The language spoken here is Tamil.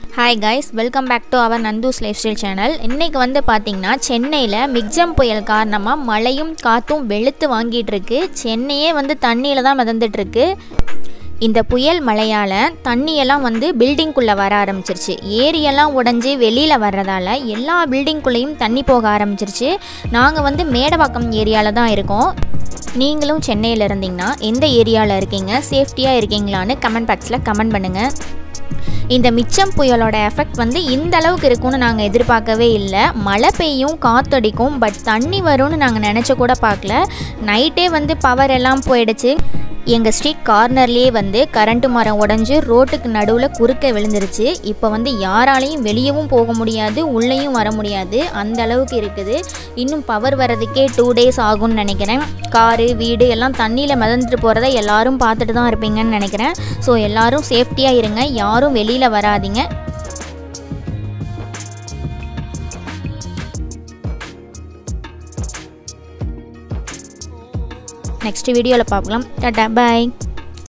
Hi guys, welcome back to our Nandu's Lifestyle channel. இன்னைக்கு வந்து பாத்தீங்கன்னா சென்னையில மிக்ஜம் புயல் காரணமா மழையும் காத்தும் வெளுத்து வாங்கிட்டு இருக்கு. சென்னையே வந்து தண்ணியில தான் மிதந்துட்டு இருக்கு. இந்த புயல் மழையால தண்ணி எல்லாம் வந்து பில்டிங் குள்ள வர ஆரம்பிச்சிருச்சு. ஏரியெல்லாம் உடைஞ்சு வெளியில வர்றதால எல்லா பில்டிங் குள்ளேயும் தண்ணி போக ஆரம்பிச்சிருச்சு. நாங்க வந்து மேடவாக்கம் ஏரியால தான் இருக்கோம். நீங்களும் சென்னையில இருந்தீங்கன்னா எந்த ஏரியால இருக்கீங்க, சேஃப்டியா இருக்கீங்களான்னு கமெண்ட் பாக்ஸ்ல கமெண்ட் பண்ணுங்க. இந்த மிச்சம் புயலோட எஃபெக்ட் வந்து இந்த அளவுக்கு இருக்கும்னு நாங்கள் எதிர்பார்க்கவே இல்லை. மழை பெய்யும், காற்றடிக்கும், பட் தண்ணி வரும்னு நாங்கள் நினச்ச கூட பார்க்கல. நைட்டே வந்து பவர் எல்லாம் போயிடுச்சு. எங்கள் ஸ்ட்ரீட் கார்னர்லேயே வந்து கரண்ட்டு மரம் உடஞ்சி ரோட்டுக்கு நடுவில் குறுக்க விழுந்துருச்சு. இப்போ வந்து யாராலையும் வெளியவும் போக முடியாது, உள்ளேயும் வர முடியாது, அந்த அளவுக்கு இருக்குது. இன்னும் பவர் வர்றதுக்கே 2 days ஆகும்னு நினைக்கிறேன். காரு வீடு எல்லாம் தண்ணியில் மிதந்துட்டு போகிறத எல்லாரும் பார்த்துட்டு தான் இருப்பீங்கன்னு நினைக்கிறேன். ஸோ எல்லோரும் சேஃப்டியாக இருங்க, யாரும் வெளியில் வராதீங்க. நெக்ஸ்ட் வீடியோவில் பார்க்கலாம். டாடா, பாய்.